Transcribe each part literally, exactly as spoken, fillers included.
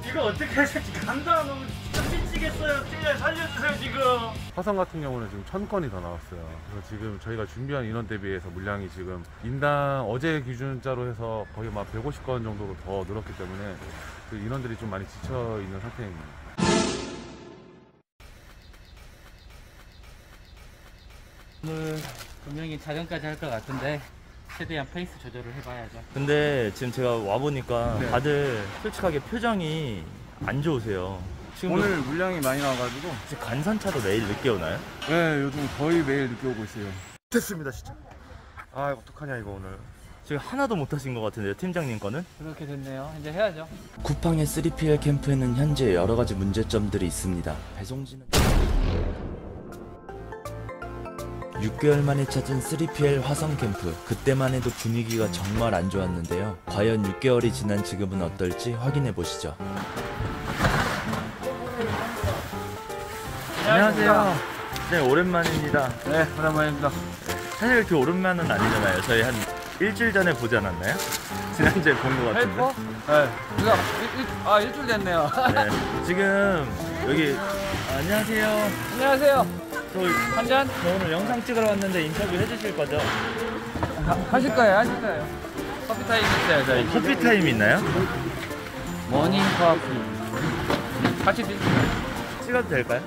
이거 어떻게 해서 간다 너무 진짜 미치겠어요. 제발 살려주세요 지금. 화성 같은 경우는 지금 천 건이 더 나왔어요. 그래서 지금 저희가 준비한 인원 대비해서 물량이 지금 인당 어제 기준자로 해서 거의 막 백오십 건 정도로 더 늘었기 때문에 그 인원들이 좀 많이 지쳐 있는 상태입니다. 오늘 분명히 자정까지 할 것 같은데 최대한 페이스 조절을 해봐야죠. 근데 지금 제가 와보니까 네. 다들 솔직하게 표정이 안 좋으세요. 지금 오늘 물량이 많이 나와가지고 혹시 간선차도 매일 늦게 오나요? 네 요즘 거의 매일 늦게 오고 있어요. 됐습니다 진짜. 아 어떡하냐 이거 오늘. 지금 하나도 못 하신 것 같은데요, 팀장님 거는? 그렇게 됐네요. 이제 해야죠. 쿠팡의 쓰리피엘 캠프에는 현재 여러가지 문제점들이 있습니다. 배송지는 육 개월 만에 찾은 쓰리피엘 화성 캠프. 그때만 해도 분위기가 정말 안 좋았는데요. 과연 육 개월이 지난 지금은 어떨지 확인해 보시죠. 안녕하세요. 네, 오랜만입니다. 네, 오랜만입니다. 사실 이렇게 오랜만은 아니잖아요. 저희 한 일주일 전에 보지 않았나요? 지난주에 본 것 같은데. 헬퍼? 네. 그거 일, 일, 아 일주일 됐네요. 네. 지금 여기 안녕하세요. 안녕하세요. 저, 한 잔? 저 오늘 영상 찍으러 왔는데 인터뷰 해주실 거죠? 하, 하실 거예요, 하실 거예요. 커피 타임 있어요, 저희. 커피 타임 있나요? 모닝 커피. 같이 드실까요? 찍어도 될까요?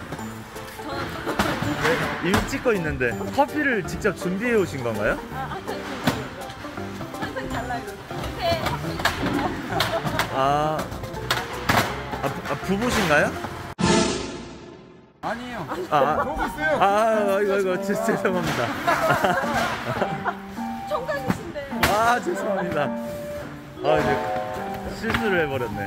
네, 이미 찍고 있는데 커피를 직접 준비해 오신 건가요? 항상 달라요. 이렇게 아, 아, 부, 아 부부신가요? 아니에요. 아, 아, 아, 이거 이거 제, 죄송합니다. 총각이신데. 아, 죄송합니다. 아, 이제 실수를 해버렸네.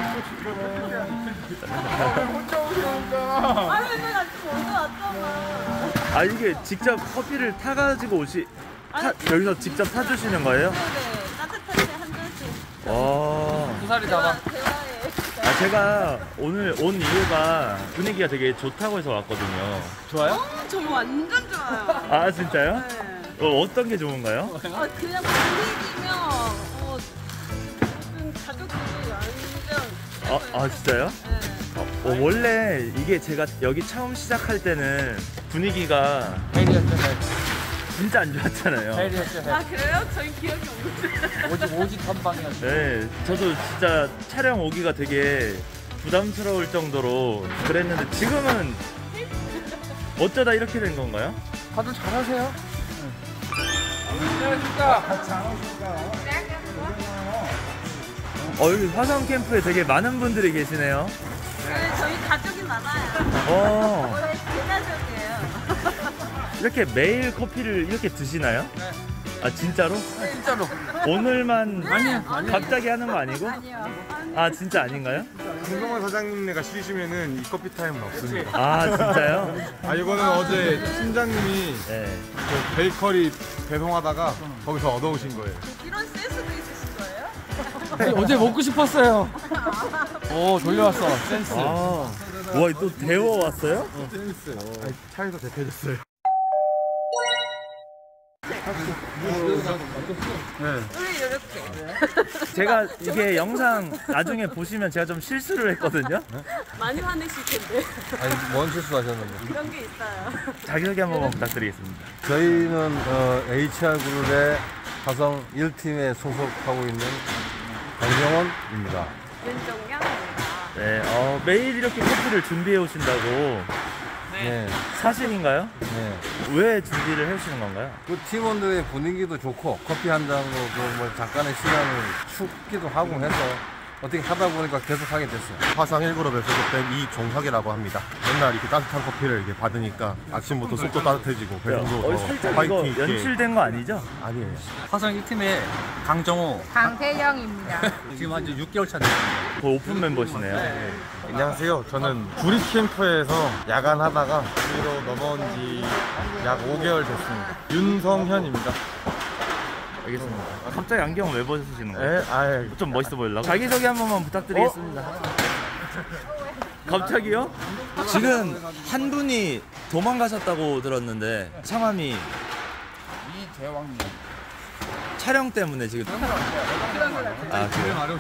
혼자 오시니까. 아니 왜 같이 먼저 왔잖아. 아, 이게 직접 커피를 타가지고 오시, 타, 여기서 직접 타주시는 거예요? 네네. 따뜻한 데 한 잔씩. 와. 두 살이다가. 대화, 대화에. 아, 제가 오늘 온 이유가 분위기가 되게 좋다고 해서 왔거든요. 좋아요? 어, 저 완전 좋아요. 아, 진짜요? 네. 어, 어떤 게 좋은가요? 아, 그냥 분위기면 어, 무슨 가족들이 완전. 아, 아 진짜요? 네. 어, 어, 원래 이게 제가 여기 처음 시작할 때는 분위기가 헬이었죠, 헬. 진짜 안 좋았잖아요. 헬이었죠, 헬. 아 그래요? 저희 기억이 없는데. 오직 오직 선방이었죠. 네, 저도 진짜 촬영 오기가 되게 부담스러울 정도로 그랬는데 지금은 어쩌다 이렇게 된 건가요? 다들 잘하세요. 안녕하십니까. 어, 여기 화성 캠프에 되게 많은 분들이 계시네요. 네, 저희 가족이 많아요. 어, 원래 대가족이에요. 이렇게 매일 커피를 이렇게 드시나요? 네. 아, 진짜로? 진짜로. 오늘만 아니요. 갑자기 하는 거 아니고? 아니요. 아, 진짜 아닌가요? 김동원 사장님네가 쉬시면은 이 커피 타임은 없습니다. 아, 진짜요? 아 이거는 어제 팀장님이 네. 그 베이커리 배송하다가 거기서 얻어오신 거예요. 이런 센스도 있으신 거예요? 어제 먹고 싶었어요. 오, 돌려왔어. 센스. 아, 와, 또 데워 왔어요? 센스. 아니, 차에서 대패졌어요. 네. 우리 이렇게. 제가 이게 영상 나중에 보시면 제가 좀 실수를 했거든요. 많이 화내실 텐데. 아니 뭔 실수하셨는데? 그런 게 있어요. 자기소개 한 번만 부탁드리겠습니다. 저희는 어, 에이치알그룹의 화성 일 팀에 소속하고 있는 강정원입니다. 윤종량입니다. 네, 어, 매일 이렇게 커피를 준비해 오신다고 네. 사실인가요? 네. 왜 준비를 해 오시는 건가요? 그 팀원들의 분위기도 좋고 커피 한 잔으로 그뭐 잠깐의 시간을 춥기도 하고 해서 어떻게 하다 보니까 계속 하게 됐어요. 화상 일 그룹에 소속된 이종학이라고 합니다. 맨날 이렇게 따뜻한 커피를 이렇게 받으니까 아침부터 속도 따뜻해지고 배송도 어, 더 살짝 이거 파이팅 있게. 연출된 거 아니죠? 아니에요. 화성 일 팀의 강정호. 강태영입니다. 지금 한 육 개월 차 됐습니다. 그 오픈 멤버시네요. 안녕하세요. 저는 구리 캠프에서 야간하다가 여기로 넘어온 지 약 오 개월 됐습니다. 윤성현입니다. 알겠습니다. 갑자기 안경 왜 벗으시는 거예요? 네, 아예 좀 멋있어 보이려고? 자기소개 한 번만 부탁드리겠습니다. 갑자기요? 지금 한 분이 도망가셨다고 들었는데 성함이 이재왕님. 촬영 때문에 지금. 아, 그래요?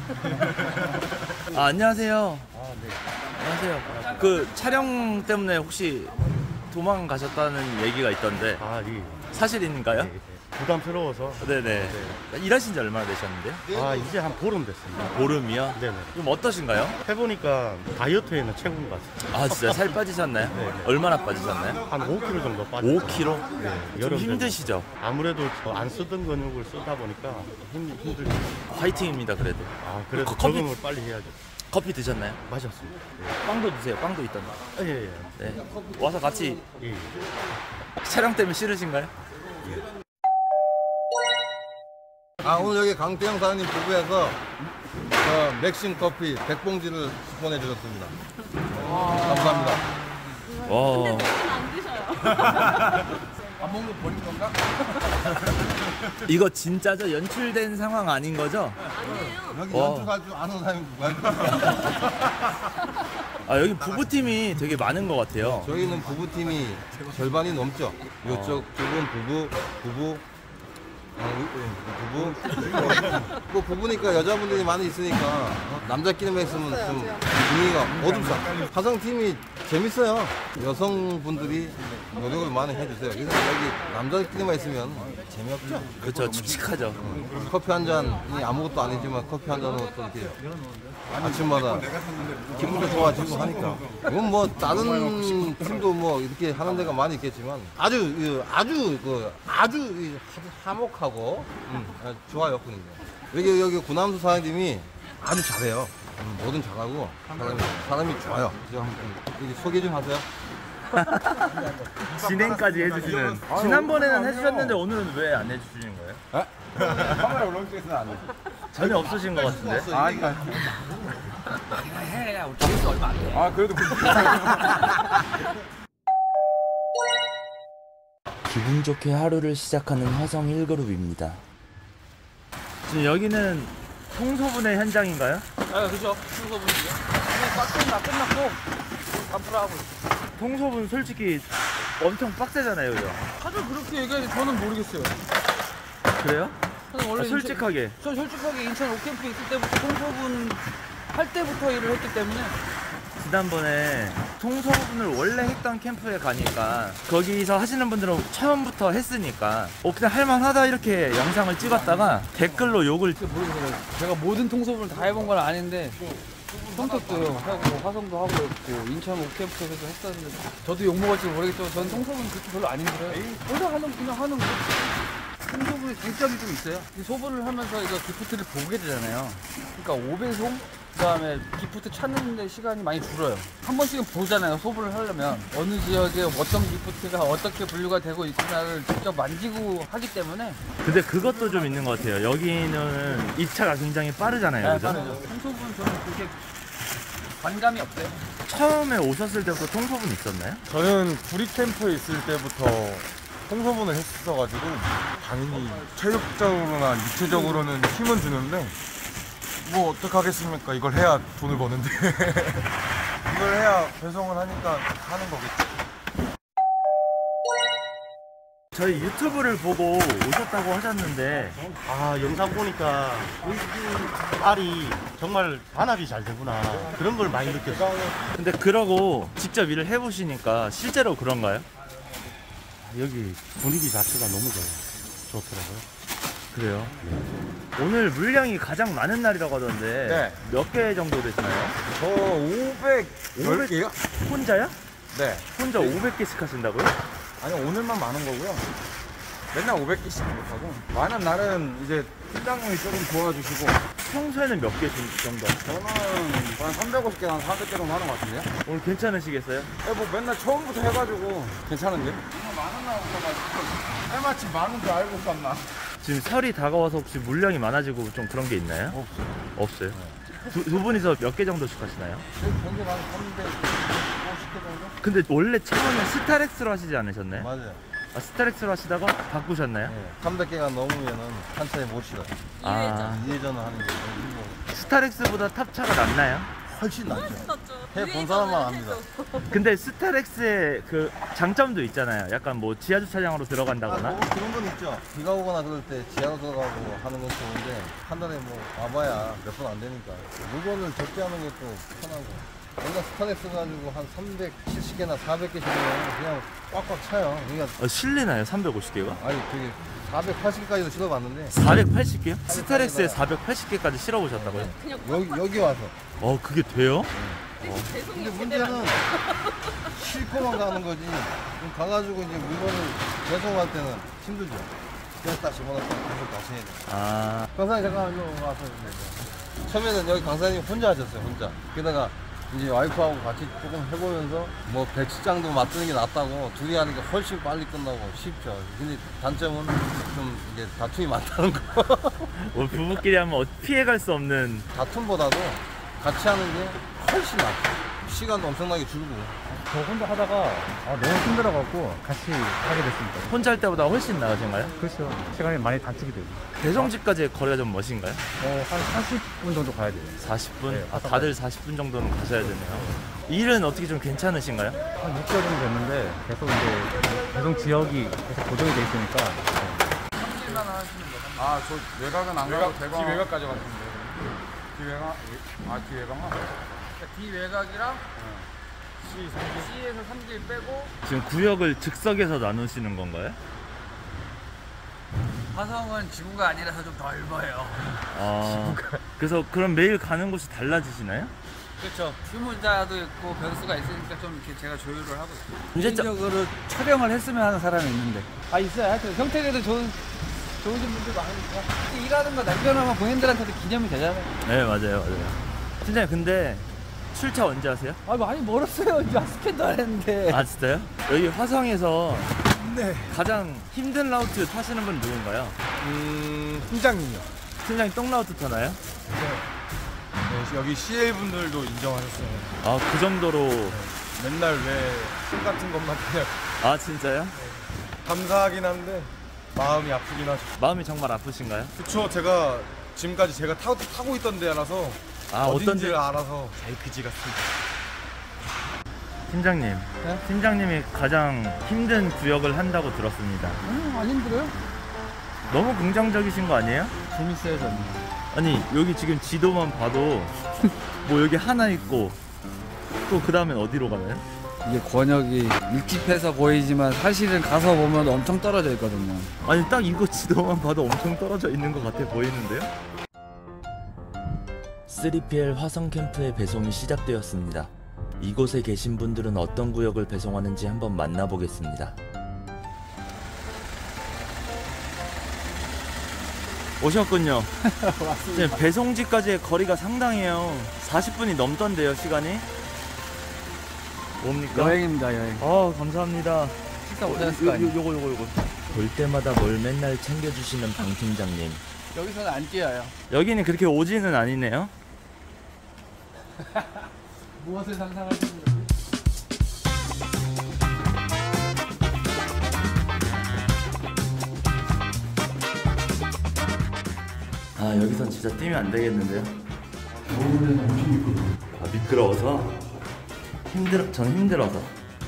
아, 안녕하세요. 안녕하세요. 그 촬영 때문에 혹시 도망가셨다는 얘기가 있던데 아, 이 사실인가요? 부담스러워서. 네네. 일하신 지 얼마나 되셨는데요? 아, 이제 한 보름 됐습니다. 보름이요? 네네. 그럼 어떠신가요? 해보니까 다이어트에는 최고인 것 같아요. 아, 진짜 살 빠지셨나요? 네. 얼마나 빠지셨나요? 한 오 킬로그램 정도 빠졌어요. 오 킬로그램? 네, 좀 여름 힘드시죠? 되면. 아무래도 저안 쓰던 근육을 쓰다 보니까 힘, 힘들죠. 화이팅입니다, 그래도. 아, 그래도 커피- 적응을 빨리 해야죠. 커피 드셨나요? 마셨습니다. 빵도 드세요. 빵도 있던데. 예, 예, 예. 네. 와서 같이 예. 촬영 때문에 싫으신가요? 아 오늘 여기 강태영 사장님 부부에서 어, 맥심 커피 백 봉지를 스폰해 주셨습니다. 감사합니다. 와. 안 드셔요. 안 먹는 거 버린 건가? 이거 진짜죠? 연출된 상황 아닌 거죠? 아니에요. 여기 와. 연출 갈 줄 아는 사람이 누가 아, 여기 부부팀이 되게 많은 것 같아요. 저희는 부부팀이 절반이 넘죠. 이쪽 쪽은 부부, 부부, 어, 부부. 뭐 부부니까 여자분들이 많이 있으니까 어, 남자끼리만 있으면 좀 분위기가 어둡다. 화성팀이 재밌어요. 여성분들이 노력을 많이 해주세요. 그래서 여기 남자끼리만 있으면 재미없죠. 그렇죠. 칙칙하죠. 커피 한 잔이 아무것도 아니지만 커피 한 잔으로 또 이렇게 아침마다 기분도 좋아지고 하니까 이건 뭐 다른 팀도 뭐 이렇게 하는 데가 많이 있겠지만 아주 이, 아주 그 아주 이 화목하고 음, 아, 좋아요 분위기. 여기 여기 구남수 사장님이 아주 잘해요. 음, 뭐든 잘하고 사람이, 사람이 좋아요. 그래서 한번 이렇게 소개 좀 하세요. 진행까지 해주시는. 지난번에는 해주셨는데 오늘은 왜 안 해주시는 거예요? 카메라 울렁증에서는 안 되죠. 전혀 없으신 것 같은데. 아, 그러니까. 아 그래도 기분 좋게 하루를 시작하는 화성 일 그룹입니다. 지금 여기는 통소분의 현장인가요? 아 그죠. 순서분이죠. 빡센 다 끝났고 반프라하고 통소분 솔직히 엄청 빡세잖아요, 그죠? 다들 그렇게 얘기하지 저는 모르겠어요. 그래요? 저는 아, 원래 솔직하게. 인천, 저 솔직하게 인천 오캠프에 있을 때부터 통소분 할 때부터 일을 했기 때문에 지난번에 통소분을 원래 했던 캠프에 가니까 거기서 하시는 분들은 처음부터 했으니까 어 그냥 할만하다 이렇게 영상을 찍었다가 댓글로 욕을 모르겠어요. 제가 모든 통소분을 다 해본 건 아닌데 선택도 하고 화성도 하고 있고 인천 오캠프에서도 했었는데 저도 욕 먹을지 모르겠지만 저는 통소분 그렇게 별로 안 힘들어요. 원래 하는 그냥 하는 거. 통소분의 장점이 좀 있어요. 이 소분을 하면서 이거 기프트를 보게 되잖아요. 그러니까 오 배송 그다음에 기프트 찾는데 시간이 많이 줄어요. 한 번씩은 보잖아요. 소분을 하려면 어느 지역에 어떤 기프트가 어떻게 분류가 되고 있구나를 직접 만지고 하기 때문에 근데 그것도 좀 있는 것 같아요. 여기는 이 차가 굉장히 빠르잖아요, 그죠? 통소분 저는 그렇게 관감이 없어요. 처음에 오셨을 때부터 통소분 있었나요? 저는 구리캠프에 있을 때부터 홍소문을 했어가지고 당연히 체력적으로나 육체적으로는 힘은 주는데 뭐 어떡하겠습니까? 이걸 해야 돈을 버는데 이걸 해야 배송을 하니까 하는 거겠죠. 저희 유튜브를 보고 오셨다고 하셨는데 아, 영상 보니까 이 알이 정말 반합이 잘 되구나. 그런 걸 많이 느꼈어요. 근데 그러고 직접 일을 해보시니까 실제로 그런가요? 여기 분위기 자체가 너무 좋아요. 좋더라고요. 그래요? 오늘 물량이 가장 많은 날이라고 하던데 네. 몇 개 정도 되시나요? 저 오백십 개요? 혼자요? 네. 혼자 오백 개씩 하신다고요? 아니 오늘만 많은 거고요. 맨날 오백 개씩 못하고 많은 날은 이제 팀장님이 조금 도와주시고 평소에는 몇 개 정도? 저는 한 삼백오십 개, 한 사백 개 정도 하는 것 같은데요? 오늘 괜찮으시겠어요? 네, 뭐 맨날 처음부터 해가지고 괜찮은데? 해마치 많은 줄 알고 쌌나? 지금 설이 다가와서 혹시 물량이 많아지고 좀 그런 게 있나요? 없어요. 없어요? 두, 두 분이서 몇 개 정도씩 하시나요? 평균 한 삼백오십 개 정도? 근데 원래 처음에 스타렉스로 하시지 않으셨나요? 맞아요. 아, 스타렉스로 하시다가 바꾸셨나요? 네. 삼백 개가 넘으면은 한 차에 못 실어요. 아, 이회전을 하는 게 너무 힘들어요. 스타렉스보다 탑차가 낫나요? 훨씬 낫죠. 낫죠. 해본 사람만 압니다. 근데 스타렉스의 그 장점도 있잖아요. 약간 뭐 지하 주차장으로 들어간다거나. 아, 뭐 그런 건 있죠. 비가 오거나 그럴 때 지하로 들어가고 하는 건 좋은데 한 달에 뭐 와봐야 몇 번 안 되니까 물건을 적게 하는 것도 편하고. 옛날 스타렉스 가지고 한 삼백칠십 개나 사백 개씩 그냥 꽉꽉 차요. 그러니까 어, 실리나요? 삼백오십 개가? 아니 되게 사백팔십 개까지도 실어봤는데 사백팔십 개요? 스타렉스에 사백팔십 개까지 실어보셨다고요? 그냥 여기 여기 와서. 어, 그게 돼요? 배송이 근데 제대로 안 문제는 싣고만 가는 거지. 그럼 가가지고 이제 물건을 배송할 때는 힘들죠. 그래서 딱 집어넣고 계속 다시 해야 돼. 아, 강사님 잠깐 일로 와서 해주세요. 처음에는 여기 강사님 혼자 하셨어요, 혼자. 게다가 이제 와이프하고 같이 조금 해보면서 뭐 배치장도 맞추는 게 낫다고 둘이 하는 게 훨씬 빨리 끝나고 쉽죠. 근데 단점은 좀 이제 다툼이 많다는 거. 뭐 부부끼리 하면 어- 피해갈 수 없는. 다툼보다도 같이 하는 게 훨씬 낫죠. 시간도 엄청나게 줄고. 저 혼자 하다가 아, 너무 힘들어갖고 같이 하게 됐습니다. 혼자 할 때보다 훨씬 나으신가요? 그렇죠. 시간이 많이 단축이 되고. 배송지까지의 거리가 좀 멋인가요? 어, 한 사십 분 정도 가야 돼요. 사십 분? 네, 아, 다들 사십 분 정도는 가셔야 되네요. 일은 어떻게 좀 괜찮으신가요? 한 육 개월 정도 됐는데 계속 이제 배송 지역이 계속 고정이 돼 있으니까 아, 저 외곽은 안 가고 대강. 뒤외곽까지 갔는데. 뒤외곽? 아, 뒤외곽만? 뒤외곽이랑 C에서 삼 길 빼고 지금 구역을 즉석에서 나누시는 건가요? 화성은 지구가 아니라서 좀 넓어요. 아, 그래서 그럼 매일 가는 곳이 달라지시나요? 그렇죠. 휴무자도 있고 변수가 있으니까 좀 이렇게 제가 조율을 하고 있어요. 문제점- 개인적으로 촬영을 했으면 하는 사람이 있는데 아 있어요. 하여튼 형태에도 좋은 좋으신 분들 많으니까 일하는 거 남편하면 본인들한테도 기념이 되잖아요. 네, 맞아요, 맞아요. 팀장님, 근데 출차 언제 하세요? 아 많이 멀었어요. 이제 스캔도 안 했는데. 아, 진짜요? 여기 화성에서 가장 힘든 라우트 타시는 분 누군가요? 음, 팀장님이요. 팀장님 똥 라우트 타나요? 네, 여기 씨엘 분들도 인정하셨어요. 아, 그 정도로. 맨날 왜 술 같은 것만 그냥 아, 진짜요? 감사하긴 한데 마음이 아프긴 하죠. 마음이 정말 아프신가요? 그쵸, 제가 지금까지 제가 타고, 타고 있던 데라서 아, 어떤지 어딘지를 알아서 잘 그지 같습니다. 팀장님, 네? 팀장님이 가장 힘든 구역을 한다고 들었습니다. 음, 안 힘들어요? 너무 긍정적이신 거 아니에요? 재밌어요 저는. 아니, 여기 지금 지도만 봐도 뭐 여기 하나 있고 또 그 다음엔 어디로 가나요? 이게 권역이 밀집해서 보이지만 사실은 가서 보면 엄청 떨어져 있거든요. 아니, 딱 이거 지도만 봐도 엄청 떨어져 있는 것 같아 보이는데요? 쓰리피엘 화성 캠프의 배송이 시작되었습니다. 이곳에 계신 분들은 어떤 구역을 배송하는지 한번 만나보겠습니다. 오셨군요. 지금 배송지까지의 거리가 상당해요. 사십 분이 넘던데요, 시간이? 뭡니까? 여행입니다 여행. 아, 감사합니다. 식사 못 요, 하셨을 거 요, 아니에요. 요거 요거 요거. 볼 때마다 뭘 맨날 챙겨주시는 방 팀장님. 여기서는 안 뛰어요. 여기는 그렇게 오지는 아니네요. 무엇을 상상하시는 거지? 아, 여기선 진짜 뛰면 안 되겠는데요. 아, 미끄러워서 힘들어. 전 힘들어서.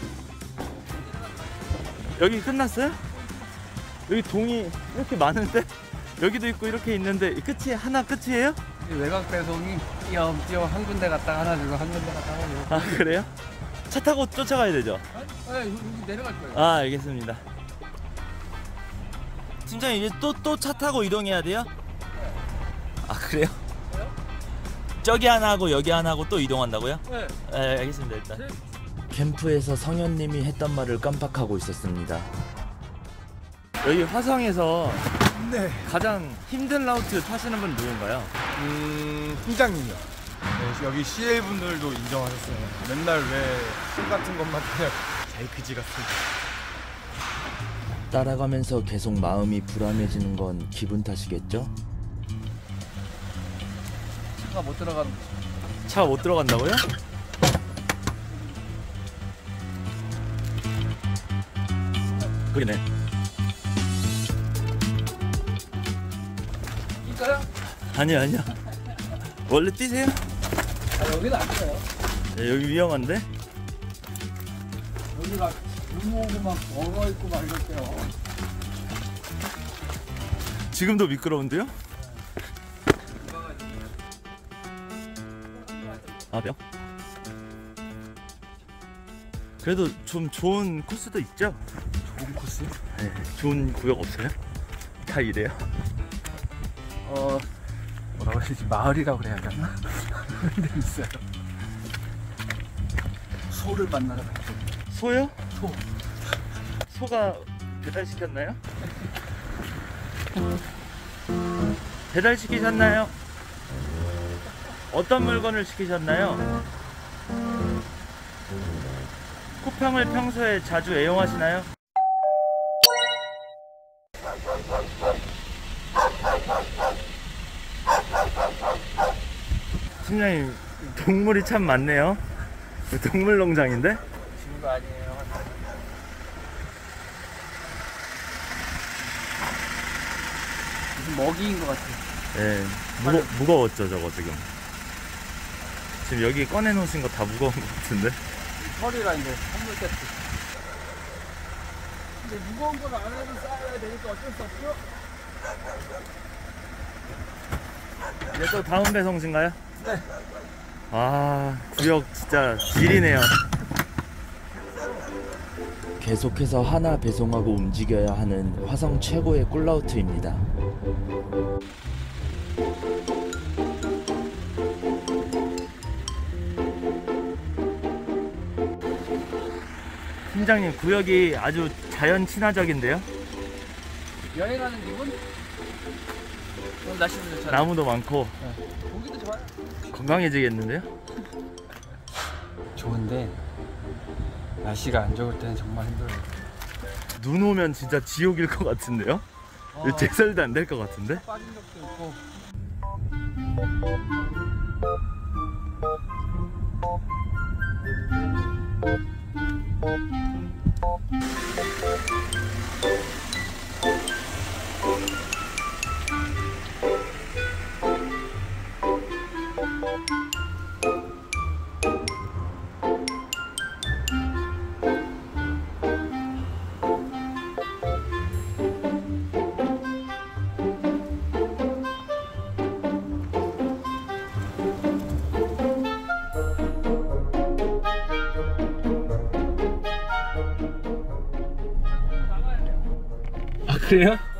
여기 끝났어요? 여기 동이 이렇게 많은데 여기도 있고 이렇게 있는데 이 끝이 하나 끝이에요? 이 외곽 배송이 띄엄띄엄 한 군데 갔다가 하나 주고 한 군데 갔다가 하나 주고. 아, 그래요? 차 타고 쫓아가야 되죠? 아, 여기 내려갈 거예요. 아, 알겠습니다. 팀장님, 이제 또 또 차 타고 이동해야 돼요? 아, 그래요? 저기 하나 하고 여기 하나 하고 또 이동한다고요? 네. 네, 알겠습니다. 일단. 캠프에서 성현님이 했던 말을 깜빡하고 있었습니다. 여기 화성에서 네. 가장 힘든 라우트 타시는 분 누군가요? 음, 팀장님이요. 네, 여기 씨엘 분들도 인정하셨어요. 맨날 왜 술 같은 것만 그냥 잘 그지 같습니다. 따라가면서 계속 마음이 불안해지는 건 기분 탓이겠죠? 차가 못 들어가는 거지. 차가 못 들어간다고요? 그러네. 뛸까요? 아니요, 아니요. 원래 뛰세요? 아, 여기는 안 돼요. 네, 여기 위험한데? 여기 막 눈오고 막 얼어 있고 막 이럴게요. 지금도 미끄러운데요? 아, 뼈? 그래도 좀 좋은 코스도 있죠? 좋은 코스? 네, 좋은 구역 없어요? 다 이래요? 어, 뭐라고 해야 되지? 마을이라고 그래야 되나? 그런 데 있어요. 소를 만나러 갔죠. 소요? 소. 소가 배달시켰나요? 배달시키셨나요? 어떤 물건을 시키셨나요? 쿠팡을 평소에 자주 애용하시나요? 팀장님, 동물이 참 많네요. 동물농장인데? 지는 거 아니에요. 무슨 먹이인 것 같아요. 네, 무거, 무거웠죠 저거 지금. 지금 여기 꺼내놓으신 거 다 무거운 것 같은데? 털이랑 이제 선물 세트. 근데 무거운 걸 안 해도 쌓아야 되니까 어쩔 수 없죠? 이제 또 다음 배송신가요? 네. 아, 구역 진짜 질이네요. 계속해서 하나 배송하고 움직여야 하는 화성 최고의 꿀라우트입니다. 팀장님, 구역이 아주 자연 친화적인데요? 여행하는 기분? 오늘 날씨도 좋잖아요. 나무도 많고 네. 보기도 좋아요. 건강해지겠는데요? 좋은데 날씨가 안 좋을 때는 정말 힘들어요. 눈 오면 진짜 지옥일 것 같은데요? 어, 제설도 안 될 것 같은데? 빠진 적도 있고. 그래요?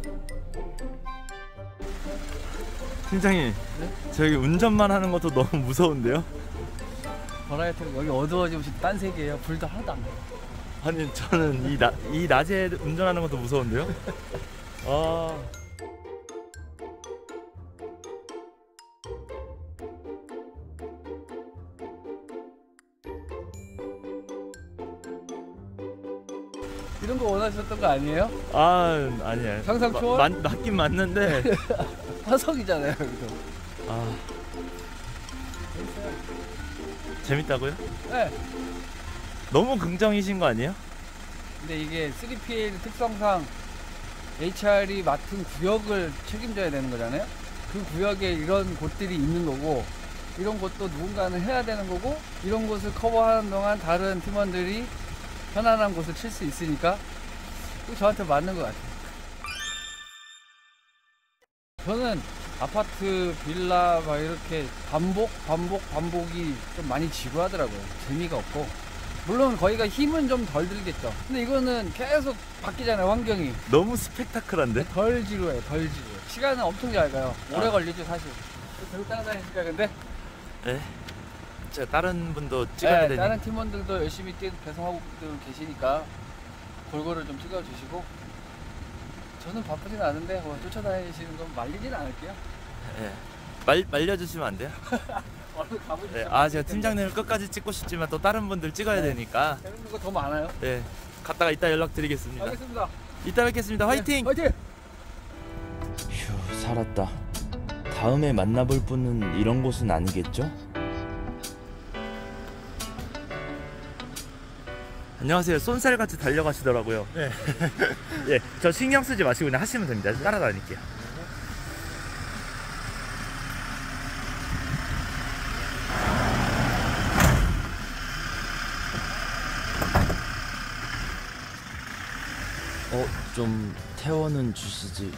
팀장님, 네? 저기 운전만 하는 것도 너무 무서운데요? 버라이어티가 여기 어두워지면 딴 세계예요. 불도 하나도 안 나요. 아니, 저는 이, 나, 이 낮에 운전하는 것도 무서운데요? 아... 이런 거 원하셨던 거 아니에요? 아, 아니에요. 상상 초월? 마, 맞, 맞긴 맞는데. 화성이잖아요, 여기도. 아. 재밌다고요? 네. 너무 긍정이신 거 아니에요? 근데 이게 쓰리피엘 특성상 에이치알이 맡은 구역을 책임져야 되는 거잖아요. 그 구역에 이런 곳들이 있는 거고, 이런 곳도 누군가는 해야 되는 거고, 이런 곳을 커버하는 동안 다른 팀원들이 편안한 곳을 칠 수 있으니까 저한테 맞는 것 같아요. 저는 아파트, 빌라 막 이렇게 반복, 반복, 반복이 좀 많이 지루하더라고요. 재미가 없고. 물론 거기가 힘은 좀 덜 들겠죠. 근데 이거는 계속 바뀌잖아요, 환경이. 너무 스펙타클한데? 덜 지루해요, 덜 지루해. 시간은 엄청 잘 가요. 오래 아. 걸리죠, 사실. 계속 따라다니니까 근데. 네. 제가 다른 분도 찍어야 네, 되니. 다른 팀원들도 열심히 뛰, 배송하고 계시니까 골고루 좀 찍어주시고. 저는 바쁘진 않은데 뭐 쫓아다니시는 건 말리진 않을게요. 네. 말, 말려주시면 안 돼요? 얼른 가보시죠. 네. 아, 제가 팀장님을 끝까지 찍고 싶지만 또 다른 분들 찍어야 네. 되니까. 재밌는 거 더 많아요. 네. 갔다가 이따 연락드리겠습니다. 알겠습니다. 이따 뵙겠습니다. 화이팅! 네, 화이팅! 휴, 살았다. 다음에 만나볼 분은 이런 곳은 아니겠죠? 안녕하세요. 쏜살같이 달려가시더라고요. 네. 예, 저 신경 쓰지 마시고 그냥 하시면 됩니다. 따라다닐게요. 좀 태워는 주시지.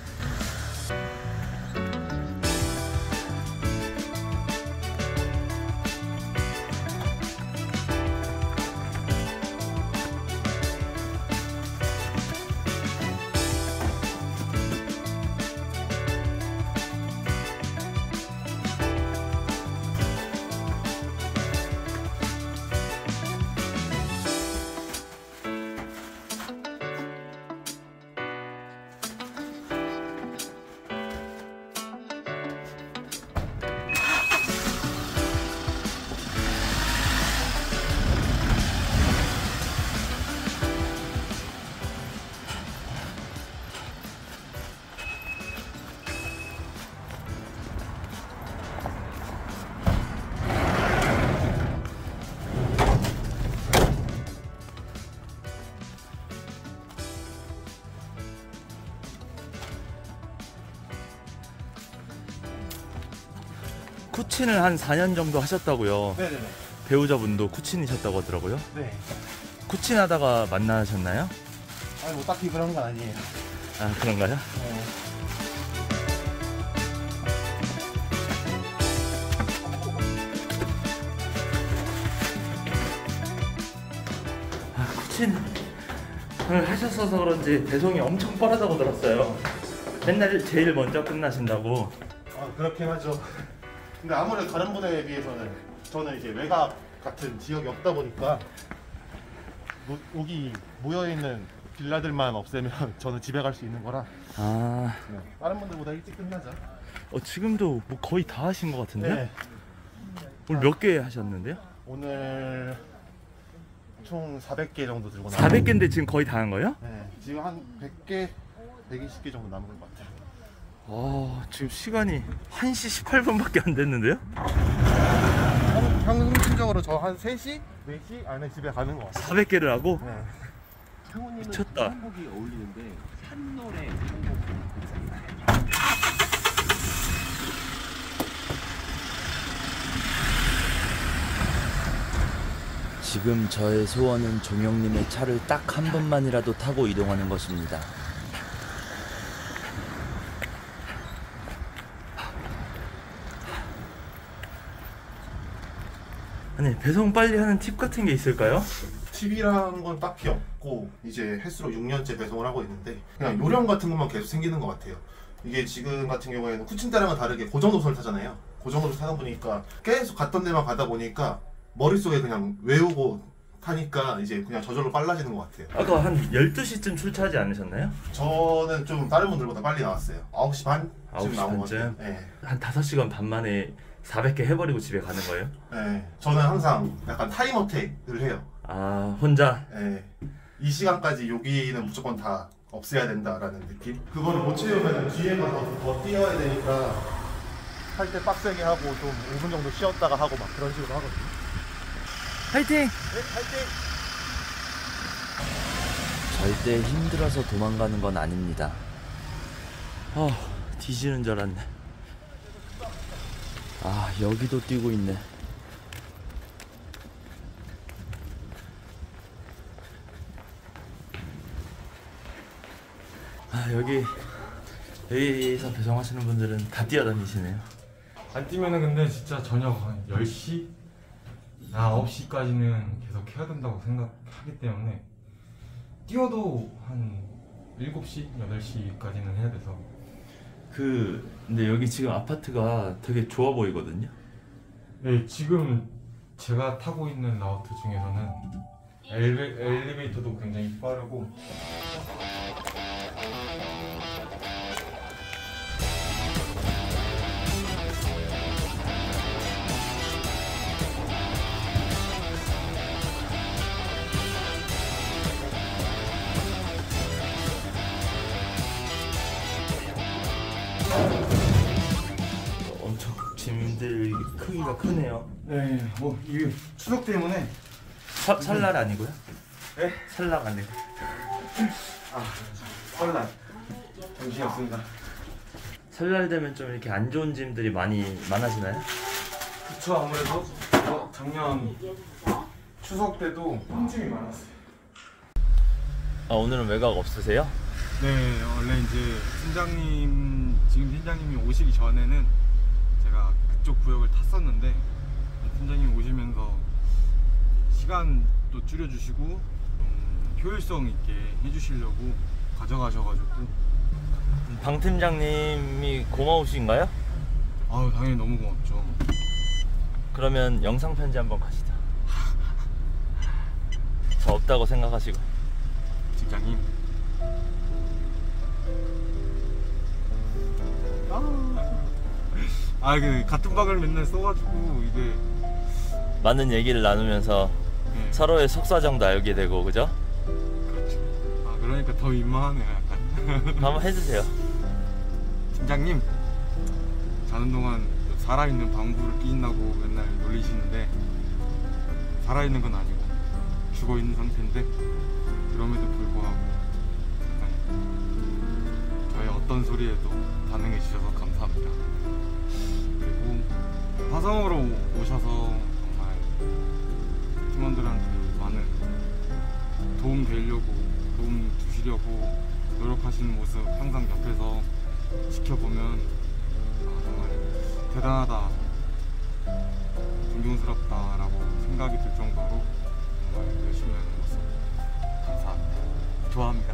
쿠친을 한 사 년 정도 하셨다고요. 네네네. 배우자분도 쿠친이셨다고 하더라고요. 네. 쿠친 하다가 만나셨나요? 아니 뭐 딱히 그런 건 아니에요. 아, 그런가요? 네. 아, 쿠친을 하셨어서 그런지 배송이 엄청 빠르다고 들었어요. 맨날 제일 먼저 끝나신다고. 아 그렇긴 하죠. 근데 아무래도 다른 분에 비해서는 저는 이제 외곽 같은 지역이 없다 보니까 모, 여기 모여있는 빌라들만 없애면 저는 집에 갈 수 있는 거라. 아, 네. 다른 분들보다 일찍 끝나죠. 어, 지금도 뭐 거의 다 하신 것 같은데? 네. 오늘 몇 개 하셨는데요? 오늘 총 사백 개 정도 들고 나왔어요. 사백 개인데 지금 거의 다 한 거예요? 네. 지금 한 백 개, 백이십 개 정도 남은 것 같아요. 아, 지금 시간이 한 시 십팔 분밖에 안 됐는데요? 평균적으로 저 한 세 시, 네 시 안에 집에 가는 것 같아요. 사백 개를 하고? 네. 미쳤다. 한복이 어울리는데 산노래 지금 저의 소원은 종영님의 차를 딱 한 번만이라도 타고 이동하는 것입니다. 아니, 배송 빨리 하는 팁 같은 게 있을까요? 팁이라는 건 딱히 없고 이제 횟수로 육 년째 배송을 하고 있는데 그냥 요령 같은 것만 계속 생기는 것 같아요. 이게 지금 같은 경우에는 쿠친 때랑은 다르게 고정 노선을 타잖아요. 고정 노선을 타다 보니까 계속 갔던 데만 가다 보니까 머릿속에 그냥 외우고 타니까 이제 그냥 저절로 빨라지는 것 같아요. 아까 한 열두 시쯤 출차하지 않으셨나요? 저는 좀 다른 분들보다 빨리 나왔어요. 아홉 시 반쯤 아홉 시 나온 것 반쯤? 같아요. 네. 한 다섯 시간 반 만에 사백 개 해버리고 집에 가는 거예요? 네. 저는 항상 약간 타임 어택을 해요. 아, 혼자? 네. 이 시간까지 여기는 무조건 다 없애야 된다라는 느낌? 그거를 못 채우면 뒤에 가서 더 뛰어야 되니까 할 때 빡세게 하고 좀 오 분 정도 쉬었다가 하고 막 그런 식으로 하거든요. 화이팅! 네, 화이팅! 절대 힘들어서 도망가는 건 아닙니다. 아, 뒤지는 줄 알았네. 아, 여기도 뛰고 있네. 아, 여기 여기서 배송하시는 분들은 다 뛰어다니시네요. 안 뛰면은 근데 진짜 저녁 한 열 시? 아홉 시까지는 계속 해야 된다고 생각하기 때문에 뛰어도 한 일곱 시, 여덟 시까지는 해야 돼서. 그 근데 여기 지금 아파트가 되게 좋아 보이거든요. 네, 지금 제가 타고 있는 라우트 중에서는 엘리베, 엘리베이터도 굉장히 빠르고 엄청 짐들 크기가 크네요. 네, 뭐 이게 추석 때문에 사, 살날 아니고요? 네? 살락 아니고. 아, 설날 정신이 없습니다. 설날 되면 좀 이렇게 안 좋은 짐들이 많이 많아지나요? 그쵸, 아무래도 어, 작년 추석 때도 홈짐이 많았어요. 아, 오늘은 외곽 없으세요? 네, 원래 이제 팀장님, 지금 팀장님이 오시기 전에는 제가 그쪽 구역을 탔었는데 팀장님 오시면서 시간도 줄여주시고 좀 효율성 있게 해주시려고 가져가셔가지고. 방 팀장님이 고마우신가요? 아유, 당연히 너무 고맙죠. 그러면 영상 편지 한번 가시죠. 저 없다고 생각하시고. 팀장님. 아, 그 같은 방을 맨날 써가지고 이게 많은 얘기를 나누면서 네. 서로의 속사정도 알게 되고, 그죠? 그렇죠. 아, 그러니까 더 민망하네요, 약간. 한번 해주세요. 팀장님, 자는 동안 살아있는 방구를 끼인다고 맨날 놀리시는데 살아있는 건 아니고 죽어있는 상태인데 그럼에도 불구하고 저의 어떤 소리에도 반응해 주셔서 감사합니다. 그리고 화성으로 오셔서 정말 팀원들한테 많은 도움 되려고, 도움 주시려고 노력하시는 모습 항상 옆에서 지켜보면 아, 정말 대단하다, 존경스럽다라고 생각이 들 정도로 정말 열심히 하는 모습 감사합니다. 좋아합니다.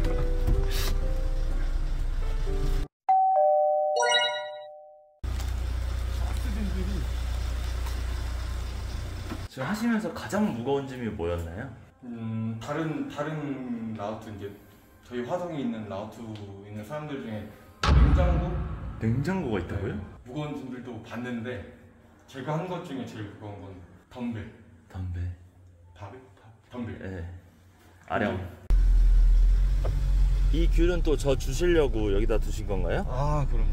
지금 하시면서 가장 무거운 점이 뭐였나요? 음, 다른 다른 라우트, 이제 저희 화성에 있는 라우트 있는 사람들 중에 냉장고? 냉장고가 있다고요? 네, 무거운 짐들도 봤는데 제가 한 것 중에 제일 무거운 건 덤벨. 덤벨. 바벨? 덤벨. 네. 아령. 이 귤은 또 저 주시려고 여기다 두신 건가요? 아, 그럼요.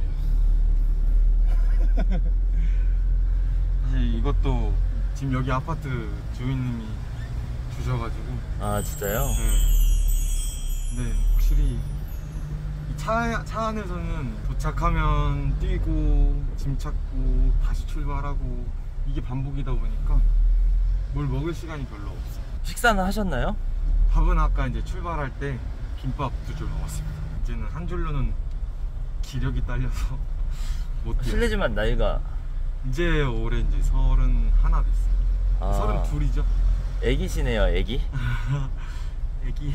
사실 이것도 지금 여기 아파트 주인님이 주셔가지고. 아, 진짜요? 네. 네, 확실히 이 차, 차 안에서는 도착하면 뛰고 짐 찾고 다시 출발하고 이게 반복이다 보니까 뭘 먹을 시간이 별로 없어요. 식사는 하셨나요? 밥은 아까 이제 출발할 때 김밥 두 줄 먹었습니다. 이제는 한 줄로는 기력이 딸려서 못 뛰어요. 실례지만 나이가 이제 올해 이제 서른 하나 됐어요. 아, 서른 둘이죠. 애기시네요, 애기. 애기.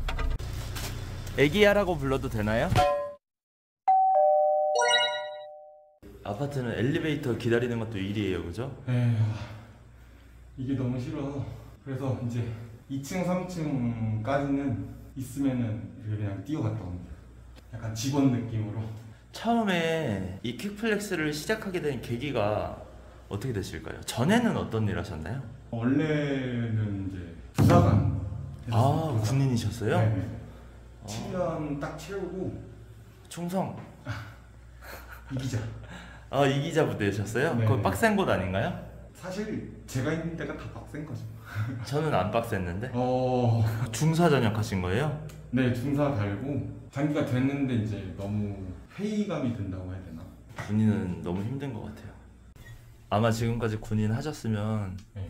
애기야라고 불러도 되나요? 아파트는 엘리베이터 기다리는 것도 일이에요, 그죠? 에휴, 이게 너무 싫어서 그래서 이제 이 층, 삼 층까지는 있으면은 그냥 뛰어갔다 옵니다. 약간 직원 느낌으로. 처음에 이 퀵플렉스를 시작하게 된 계기가 어떻게 되실까요? 전에는 어떤 일 하셨나요? 원래는 이제 부사관. 아, 군인이셨어요? 네. 칠 년 딱 채우고 충성. 이기자. 아, 이기자 부대셨어요? 네. 그거 빡센 곳 아닌가요? 사실 제가 있는 데가 다 빡센 거죠. 저는 안 빡셌는데. 어. 중사 전역하신 거예요? 네, 중사 달고 장기가 됐는데 이제 너무 회의감이 든다고 해야 되나? 군인은 너무 힘든 것 같아요. 아마 지금까지 군인 하셨으면 네.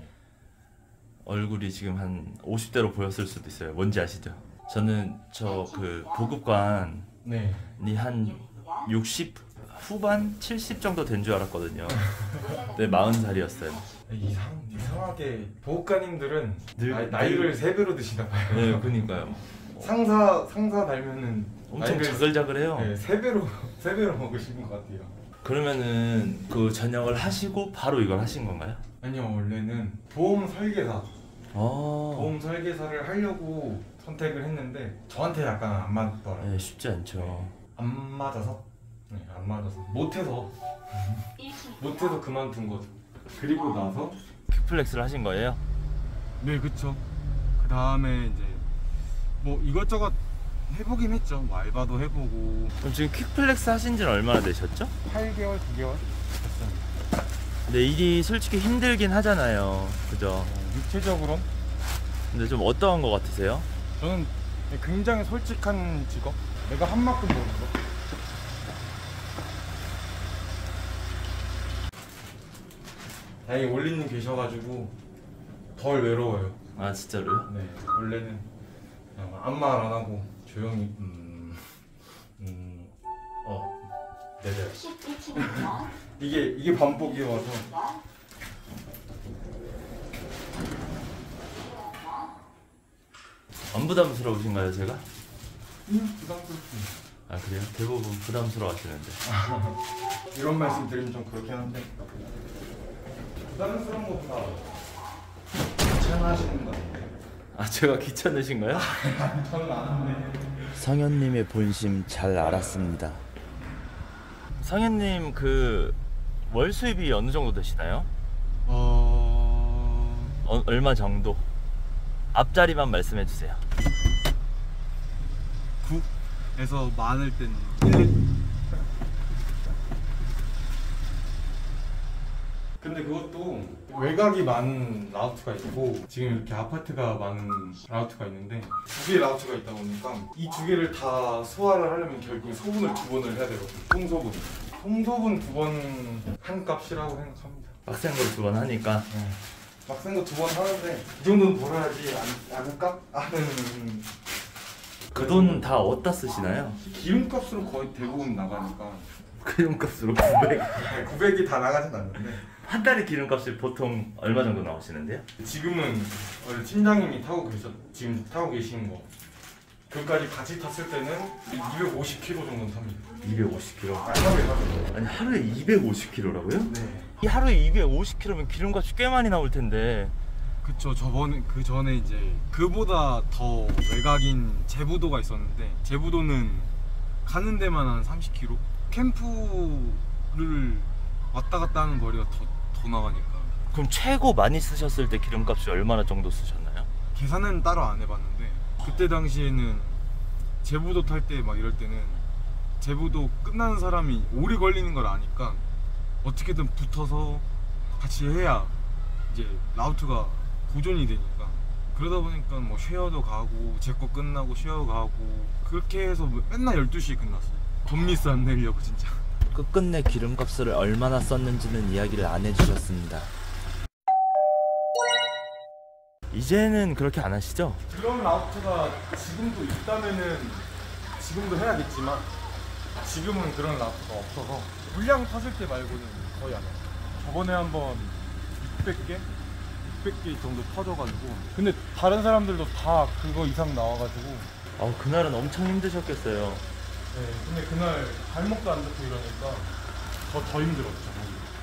얼굴이 지금 한 오십 대로 보였을 수도 있어요. 뭔지 아시죠? 저는 저 그 보급관이 네. 한 육십 후반? 칠십 정도 된 줄 알았거든요. 네, 마흔 살이었어요. 이상, 이상하게 보호관님들은 늘- 나이, 나이를 세 배로 드시나 봐요. 네, 그러니까요. 상사 상사 달면은 엄청 나이를 자글자글해요. 네, 세 배로 세 배로 먹으신 것 같아요. 그러면은 그 전역을 하시고 바로 이걸 하신 건가요? 아니요, 원래는 보험 설계사 아, 보험 설계사를 하려고 선택을 했는데 저한테 약간 안 맞더라고요. 네, 쉽지 않죠. 안 맞아서 네, 안 맞아서 못해서 못해서 그만둔 거죠. 그리고 나서 퀵플렉스를 하신 거예요? 네, 그쵸. 그 다음에 이제 뭐 이것저것 해보긴 했죠. 뭐 알바도 해보고. 그럼 지금 퀵플렉스 하신 지는 얼마나 되셨죠? 팔 개월, 구 개월 됐습니다. 근데 일이 솔직히 힘들긴 하잖아요, 그죠? 어, 육체적으로 근데 좀 어떠한 거 같으세요? 저는 굉장히 솔직한 직업. 내가 한 만큼 모르는 거. 다행히 올리님 계셔가지고 덜 외로워요. 아, 진짜로요? 네, 원래는 그냥 아무 말 안 하고 조용히 음... 네네. 이게 이게 반복이어서 안 부담스러우신가요, 제가? 음, 부담스럽습니다. 아 그래요? 대부분 부담스러워하시는데. 이런 말씀 드리면 좀 그렇긴 한데 부담스러운 것보다 귀찮아하시는 것 같아요. 아 제가 귀찮으신가요? 저는 아는데. 성현님의 본심 잘 알았습니다. 성현님 그 월 수입이 어느 정도 되시나요? 어... 어, 얼마 정도? 앞자리만 말씀해 주세요. 구에서 많을 땐 일. 근데 그것도 외곽이 많은 라우트가 있고 지금 이렇게 아파트가 많은 라우트가 있는데 두 개의 라우트가 있다 보니까 이 두 개를 다 소화를 하려면 결국 소분을 두 번을 해야 되거든요. 통소분. 통소분 두 번 한 값이라고 생각합니다. 빡센 걸 두 번 하니까. 네. 빡센 거 두 번 하는데 이 정도는 벌어야지 안, 않을까? 하는. 그 돈 다 어디다 쓰시나요? 기름값으로 거의 대부분 나가니까. 기름값으로 구백. 구백이 다 나가진 않는데 한 달에 기름값이 보통 얼마 정도 나오시는데요? 지금은 원래 팀장님이 타고 계셨 지금 타고 계신 거 그까지 같이 탔을 때는 이백오십 킬로미터 정도 탑니다. 이백오십 킬로미터. 아, 하루에 하루에. 아니 하루에 이백오십 킬로미터라고요? 네. 이 하루에 이백오십 킬로미터면 기름값이 꽤 많이 나올 텐데. 그쵸. 저번에 그 전에 이제 그보다 더 외곽인 제부도가 있었는데 제부도는 가는 데만 한 삼십 킬로미터. 캠프를 왔다 갔다 하는 거리가 더, 더 나가니까. 그럼 최고 많이 쓰셨을 때 기름값이 얼마나 정도 쓰셨나요? 계산은 따로 안 해봤는데 그때 당시에는 제부도 탈 때 막 이럴 때는 제부도 끝나는 사람이 오래 걸리는 걸 아니까 어떻게든 붙어서 같이 해야 이제 라우트가 보존이 되니까 그러다 보니까 뭐 쉐어도 가고 제 거 끝나고 쉐어 가고 그렇게 해서 맨날 열두 시에 끝났어요. 돈 미스 안 내려고 진짜. 끝끝내 기름값을 얼마나 썼는지는 이야기를 안 해주셨습니다. 이제는 그렇게 안 하시죠? 그런 라우트가 지금도 있다면은 지금도 해야겠지만 지금은 그런 라우트가 없어서 물량 탔을 때 말고는 거의 안 해요. 저번에 한번 육백 개? 육백 개 정도 터져가지고 근데 다른 사람들도 다 그거 이상 나와가지고 어, 그날은 엄청 힘드셨겠어요. 네, 근데 그날 발목도 안 잡고 이러니까 더, 더 힘들었죠.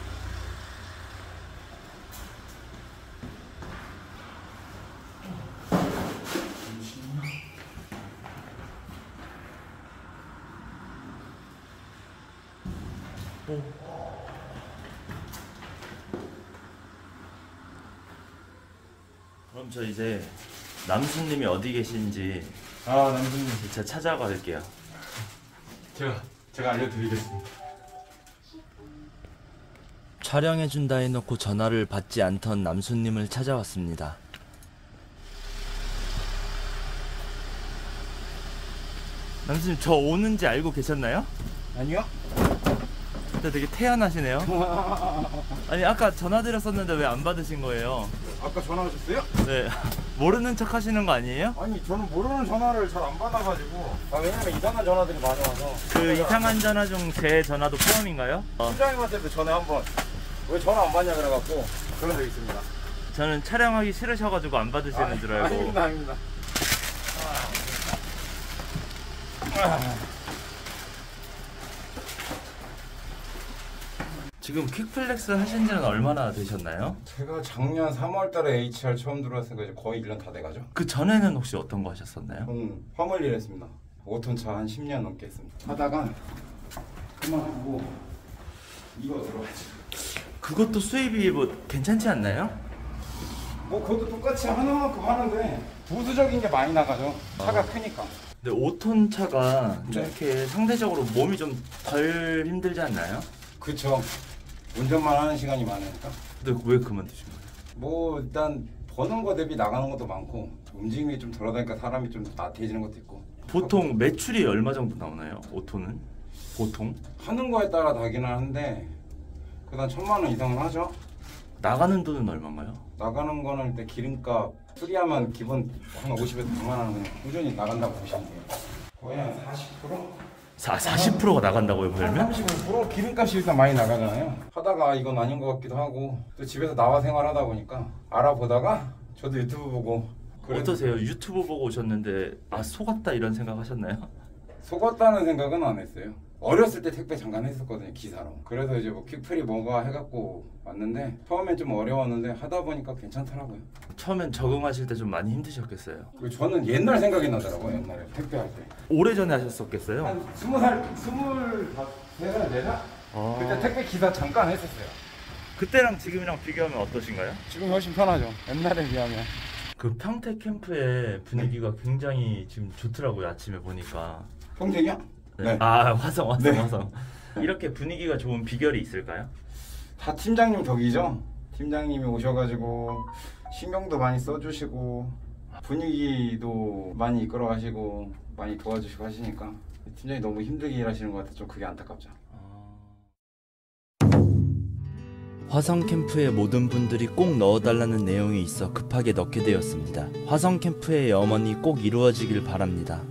그럼 저 이제 남순님이 어디 계신지 아 남순님 제가 찾아갈게요. 제가 제가 알려드리겠습니다. 촬영해준다 해놓고 전화를 받지 않던 남순님을 찾아왔습니다. 남순님 저 오는지 알고 계셨나요? 아니요. 근데 되게 태연하시네요. 아니 아까 전화 드렸었는데 왜 안 받으신 거예요? 아까 전화하셨어요? 네. 모르는 척 하시는 거 아니에요? 아니 저는 모르는 전화를 잘 안 받아가지고. 아 왜냐면 이상한 전화들이 많이 와서. 그 이상한 전화 중 제 전화도 포함인가요? 어. 팀장님한테도 전에 한번 왜 전화 안 받냐 그래갖고 그런 적 있습니다. 저는 촬영하기 싫으셔가지고 안 받으시는 아, 줄 알고. 아닙니다, 아닙니다. 아. 지금 퀵플렉스 하신 지는 얼마나 되셨나요? 제가 작년 삼월달에 에이치알 처음 들어왔으니까 이제 거의 일 년 다 돼가죠. 그 전에는 혹시 어떤 거 하셨었나요? 저는 화물 일 했습니다. 오 톤 차 한 십 년 넘게 했습니다. 하다가 그만두고 이거 들어가죠. 그것도 수입이 뭐 괜찮지 않나요? 뭐 그것도 똑같이 하는 만큼 하는데 부수적인 게 많이 나가죠. 차가 아. 크니까. 근데 오 톤 차가 좀 네. 이렇게 상대적으로 몸이 좀 덜 힘들지 않나요? 그쵸. 운전만 하는 시간이 많으니까. 근데 왜 그만두신 거예요? 뭐 일단 버는 거 대비 나가는 것도 많고 움직임이 좀 덜하다니까 사람이 좀 나태해지는 것도 있고. 보통 매출이 얼마 정도 나오나요? 오 톤은? 보통? 하는 거에 따라 다기는 하는데 그다음 천만 원 이상은 하죠. 나가는 돈은 얼마인가요? 나가는 거는 일단 기름값 수리하면 기본 한 오십에서 백만 원은 그냥 꾸준히 나간다고 보시면 돼요. 거의 한 사십 퍼센트? 사, 사십 퍼센트가 나간다고요, 벌면? 삼십오 퍼센트 기름값이 일단 많이 나가잖아요. 하다가 이건 아닌 것 같기도 하고 또 집에서 나와 생활하다 보니까 알아보다가 저도 유튜브 보고 그래도 어떠세요? 유튜브 보고 오셨는데 아 속았다 이런 생각 하셨나요? 속았다는 생각은 안 했어요. 어렸을 때 택배 잠깐 했었거든요, 기사로. 그래서 이제 뭐 퀵플이 뭐가 해갖고 왔는데 처음엔 좀 어려웠는데 하다 보니까 괜찮더라고요. 처음엔 적응하실 때 좀 많이 힘드셨겠어요? 그리고 저는 옛날 생각이 나더라고요, 옛날에 택배할 때. 오래전에 하셨었겠어요? 한 스무 살, 스물세 살, 네 살? 아... 그때 택배 기사 잠깐 했었어요. 그때랑 지금이랑 비교하면 어떠신가요? 지금 훨씬 편하죠, 옛날에 비하면. 그 평택 캠프의 분위기가 굉장히 지금 좋더라고요, 아침에 보니까. 평택이요? 네. 아 화성 화성 네. 화성. 이렇게 분위기가 좋은 비결이 있을까요? 다 팀장님 덕이죠. 팀장님이 오셔가지고 신경도 많이 써주시고 분위기도 많이 이끌어가시고 많이 도와주시고 하시니까 팀장이 너무 힘들게 일하시는 것 같아서 좀 그게 안타깝죠. 화성 캠프의 모든 분들이 꼭 넣어달라는 내용이 있어 급하게 넣게 되었습니다. 화성 캠프의 염원이 꼭 이루어지길 바랍니다.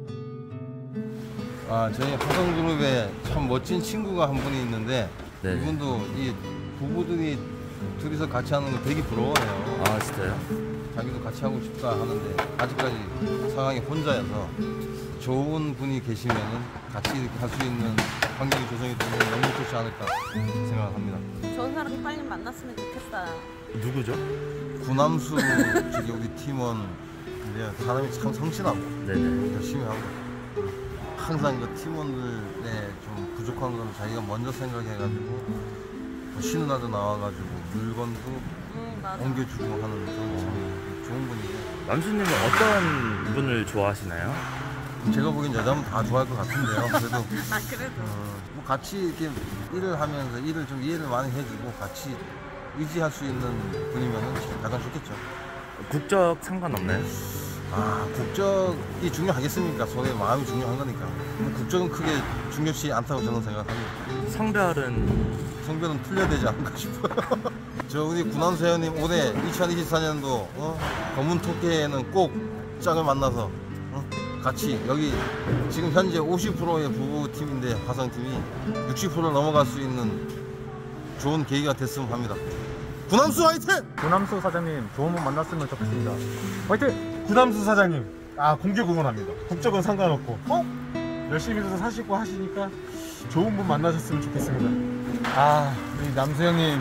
아, 저희 화성그룹에 참 멋진 친구가 한 분이 있는데 네. 이분도 이 부부들이 둘이서 같이 하는 거 되게 부러워해요. 아 진짜요? 자기도 같이 하고 싶다 하는데 아직까지 상황이 혼자여서 좋은 분이 계시면은 같이 이렇게 할 수 있는 환경이 조성이 되면 너무 좋지 않을까 생각합니다. 좋은 사람이 빨리 만났으면 좋겠어요. 누구죠? 구남수 저기 우리 팀원인데요. 사람이 참 성실하고 네네. 열심히 하고 항상 그 팀원들의 좀 부족한 거를 자기가 먼저 생각해가지고 쉬는 날도 나와가지고 물건도 응, 맞아. 옮겨주고 하는 그런 참 좋은 분이에요. 남수님은 어떤 분을 좋아하시나요? 제가 보기엔 여자면 다 좋아할 것 같은데요. 그래도 아 그래도 어, 뭐 같이 이렇게 일을 하면서 일을 좀 이해를 많이 해주고 같이 의지할 수 있는 분이면 가장 좋겠죠. 국적 상관없나요? 아, 국적이 중요하겠습니까? 서로의 마음이 중요한 거니까. 뭐 국적은 크게 중요치 않다고 저는 생각합니다. 성별은? 성별은 틀려되지 않을까 싶어요. 저 우리 구남수 회원님 올해 이천이십사 년도 어? 검은 토끼에는 꼭 짝을 만나서 어? 같이 여기 지금 현재 오십 퍼센트의 부부팀인데 화성팀이 육십 퍼센트 넘어갈 수 있는 좋은 계기가 됐으면 합니다. 구남수 화이팅! 구남수 사장님 좋은 분 만났으면 좋겠습니다. 화이팅! 구남수 사장님, 아 공개 구원합니다. 국적은 상관없고 어? 열심히도 사시고 하시니까 좋은 분 만나셨으면 좋겠습니다. 아, 우리 남수 형님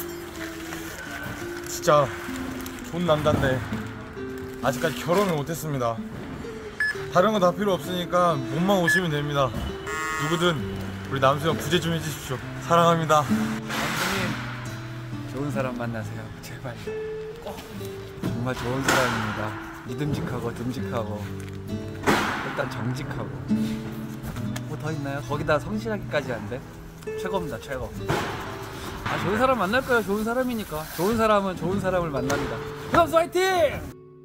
진짜 좋은 남자인데 아직까지 결혼을 못했습니다. 다른 건 다 필요 없으니까 몸만 오시면 됩니다. 누구든 우리 남수 형 구제 좀 해주십시오. 사랑합니다. 남수님 좋은 사람 만나세요. 제발 꼭. 정말 좋은 사람입니다. 믿음직하고 듬직하고 일단 정직하고 뭐 더 있나요? 거기다 성실하기까지 한데 최고입니다. 최고. 아 좋은 사람 만날 거예요. 좋은 사람이니까. 좋은 사람은 좋은 사람을 만납니다. 구남수 화이팅!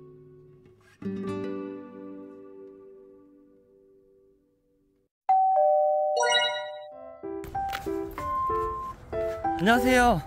안녕하세요.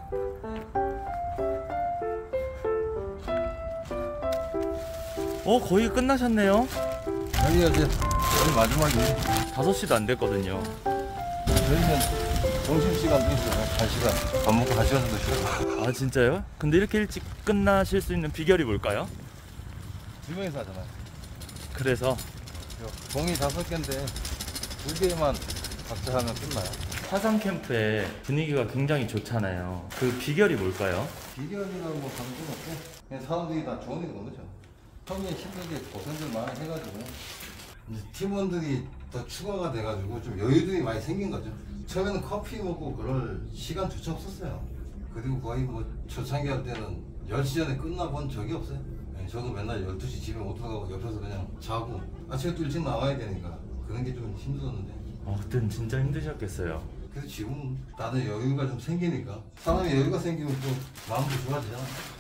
어 거의 끝나셨네요. 여기가 이제 오늘 마지막이 다섯 시도 안 됐거든요. 저희는 점심시간도 있어요. 한 시간 밥 먹고 한 시간 정도 쉬어요. 아 진짜요? 근데 이렇게 일찍 끝나실 수 있는 비결이 뭘까요? 두 명이서 하잖아요. 그래서 종이 다섯 개인데 두 개만 각자 하면 끝나요. 화성 캠프의 분위기가 굉장히 좋잖아요. 그 비결이 뭘까요? 비결이라고 뭐 하는 건 없고 그냥 사람들이 다 좋은 일인 거죠. 처음에 힘들게 고생들 많이 해가지고 이제 팀원들이 더 추가가 돼가지고 좀 여유들이 많이 생긴 거죠. 처음에는 커피 먹고 그럴 시간조차 없었어요. 그리고 거의 뭐 초창기 할 때는 열 시 전에 끝나본 적이 없어요. 저도 맨날 열두 시 집에 못 들어가고 옆에서 그냥 자고 아침에 또 일찍 나와야 되니까 그런 게 좀 힘들었는데 어, 그땐 진짜 힘드셨겠어요. 그래서 지금 나는 여유가 좀 생기니까 사람이 여유가 생기면 또 마음도 좋아지잖아.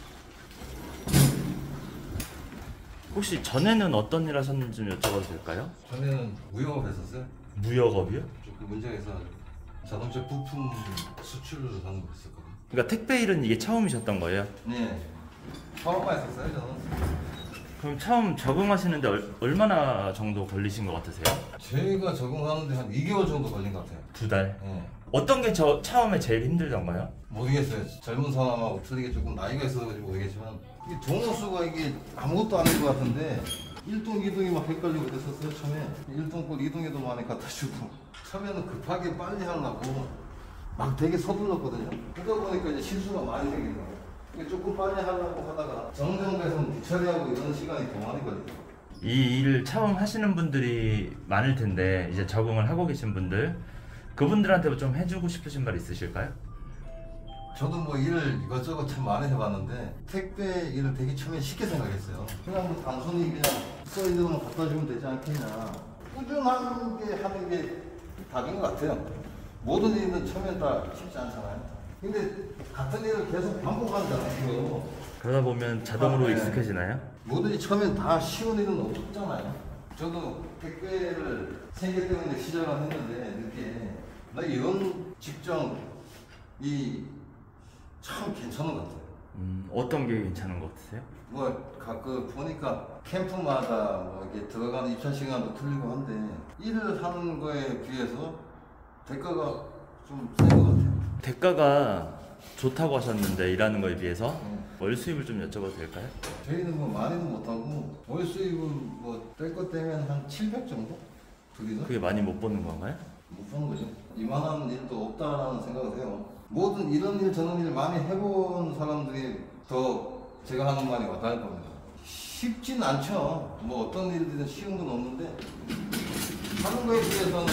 혹시 전에는 어떤 일 하셨는지 좀 여쭤봐도 될까요? 전에는 무역업 했었어요. 무역업이요? 그 문제에서 자동차 부품 수출을 하는 거 했었거든요. 그러니까 택배 일은 이게 처음이셨던 거예요? 네. 처음만 했었어요 저는. 그럼 처음 적응하시는데 얼, 얼마나 정도 걸리신 것 같으세요? 저희가 적응하는데 한 이 개월 정도 걸린 것 같아요. 두 달? 네. 어떤 게 저 처음에 제일 힘들던가요? 모르겠어요. 젊은 사람하고 틀리게 조금 나이가 있어가지고 모르겠지만 이 동호수가 이게 아무것도 아닌 것 같은데 일 동, 이 동이 막 헷갈리고 그랬었어요 처음에. 일 동 꼴 이 동에도 많이 갖다 주고 처음에는 급하게 빨리 하려고 막 되게 서둘렀거든요. 그러다 보니까 이제 실수가 많이 생기는 거예요. 조금 빨리 하려고 하다가 정정돼서 뒤처리하고 이런 시간이 더 많이 걸려요. 이 일을 처음 하시는 분들이 많을 텐데 이제 적응을 하고 계신 분들 그분들한테 좀 해주고 싶으신 말 있으실까요? 저도 뭐 일을 이것저것 참 많이 해봤는데 택배 일을 되게 처음에 쉽게 생각했어요. 그냥 뭐 단순히 그냥 써있는 것만 갖다 주면 되지 않겠냐. 꾸준한 게 하는 게 답인 것 같아요. 모든 일은 처음엔 다 쉽지 않잖아요. 근데 같은 일을 계속 반복하잖아요. 그러다 보면 자동으로 아, 네. 익숙해지나요? 뭐든지 처음엔 다 쉬운 일은 없잖아요. 저도 택배를 생계 때문에 시작을 했는데 늦게 나 이런 직장이 참 괜찮은 것 같아요. 음, 어떤 게 괜찮은 것 같으세요? 뭐 가끔 보니까 캠프마다 뭐 이게 들어가는 입사 시간도 틀리고 한데 일을 하는 거에 비해서 대가가 좀 센 것 같아요. 대가가 좋다고 하셨는데 일하는 거에 비해서 네. 월 수입을 좀 여쭤봐도 될까요? 저희는 뭐 많이는 못하고 월 수입은 뭐 뗄 것 때문에 한 칠백 정도? 둘이서? 그게 많이 못 버는 건가요? 못 버는 거죠. 이만한 일도 없다라는 생각을 해요. 모든 이런 일 저런 일 많이 해본 사람들이 더 제가 하는 말이 와닿을 겁니다. 쉽진 않죠. 뭐 어떤 일들은 쉬운 건 없는데 하는 거에 비해서는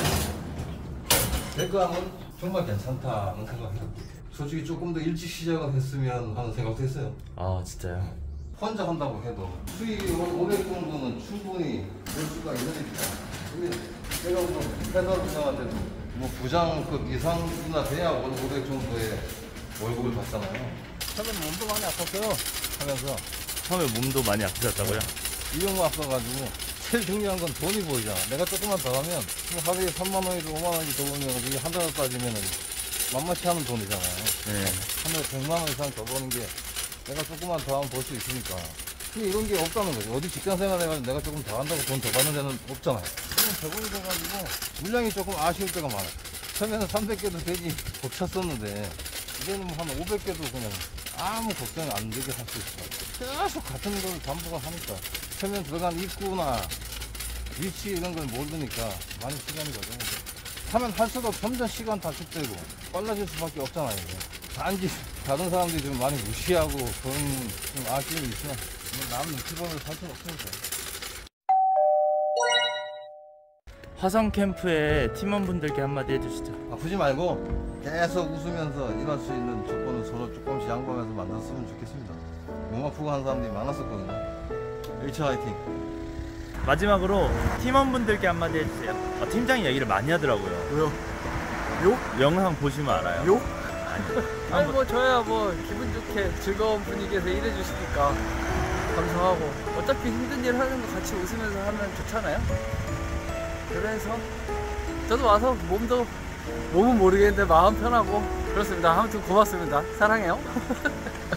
대가는 정말 괜찮다는 생각해요. 솔직히 조금 더 일찍 시작을 했으면 하는 생각도 했어요. 아 진짜요? 혼자 한다고 해도 수익 오백 정도는 충분히 될 수가 있으니까. 근데 제가 뭐 회사 부장한테도 뭐 부장급 이상이나 돼야 오백 정도의 월급을 받잖아요. 처음에 몸도 많이 아팠어요. 하면서 처음에 몸도 많이 아프셨다고요? 이용 아파가지고 제일 중요한 건 돈이 보이잖아. 내가 조금만 더 하면 하루에 삼만 원이든 오만 원이 더 벌면 이게 한 달을 따지면은 만만치 않은 돈이잖아요. 네. 한 달에 백만 원 이상 더 버는 게 내가 조금만 더 하면 벌 수 있으니까. 근데 이런 게 없다는 거죠. 어디 직장 생활해가지고 내가 조금 더 한다고 돈 더 받는 데는 없잖아요. 지금 적응이 돼가지고 물량이 조금 아쉬울 때가 많아요. 처음에는 삼백 개도 되게 벅찼었는데 이제는 한 오백 개도 그냥 아무 걱정이 안 되게 할 수 있어요. 계속 같은 걸 반복을 하니까 처음엔 들어간 입구나 위치 이런 걸 모르니까 많이 시간이 걸려요. 하면 할수록 점점 시간 단축되고 빨라질 수밖에 없잖아요. 이게. 단지 다른 사람들이 좀 많이 무시하고 그런 좀 아쉬움이 있으면 남 눈치보면서 살 수는 없으니까. 화성 캠프의 팀원분들께 한마디 해주시죠. 아프지 말고 계속 웃으면서 일할 수 있는 조건을 서로 조금씩 양보하면서 만들었으면 좋겠습니다. 몸 아프고 하는 사람들이 많았었거든요. H 화이팅! 마지막으로 팀원분들께 한마디 해주세요. 어, 팀장이 얘기를 많이 하더라고요. 왜요? 욕? 영상 보시면 알아요. 욕? 아니. 아니 뭐 저야 뭐 기분 좋게 즐거운 분위기에서 일해 주시니까 감사하고 어차피 힘든 일 하는 거 같이 웃으면서 하면 좋잖아요. 그래서 저도 와서 몸도 몸은 모르겠는데 마음 편하고 그렇습니다. 아무튼 고맙습니다. 사랑해요.